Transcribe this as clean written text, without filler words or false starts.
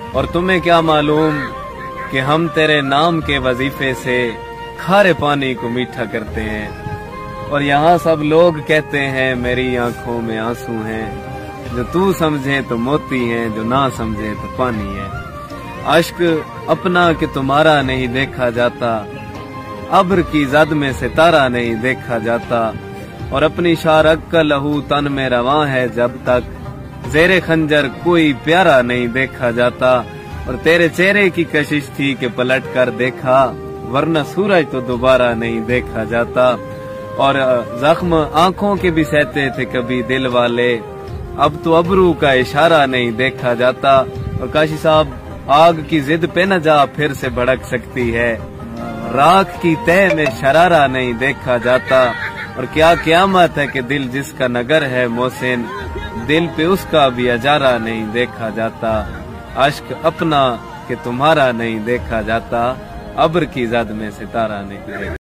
اور تمہیں کیا معلوم کہ ہم تیرے نام کے وظیفے سے کھارے پانی کو میٹھا کرتے ہیں، اور یہاں سب لوگ کہتے ہیں میری آنکھوں میں آنسو ہیں، جو تو سمجھے تو موتی ہیں، جو نہ سمجھے تو پانی ہے۔ اشک اپنا کہ تمہارا نہیں دیکھا جاتا، ابر کی زد میں ستارہ نہیں دیکھا جاتا، اور اپنی شارک کا لہو تن میں رواں ہے جب تک زیر خنجر کوئی پیارا نہیں دیکھا جاتا، اور تیرے چہرے کی کشش تھی کہ پلٹ کر دیکھا ورنہ سورج تو دوبارہ نہیں دیکھا جاتا، اور زخم آنکھوں کے بھی سہتے تھے کبھی دل والے، اب تو ابرو کا اشارہ نہیں دیکھا جاتا۔ اور کاشی صاحب، آگ کی ضد پہ نہ جا پھر سے بھڑک سکتی ہے، راکھ کی تہ میں شرارہ نہیں دیکھا جاتا، اور کیا قیامت ہے کہ دل جس کا نگر ہے محسن، دل پہ اس کا بھی اجارہ نہیں دیکھا جاتا۔ اشک اپنا کہ تمہارا نہیں دیکھا جاتا، ابر کی زد میں ستارہ نہیں دیکھا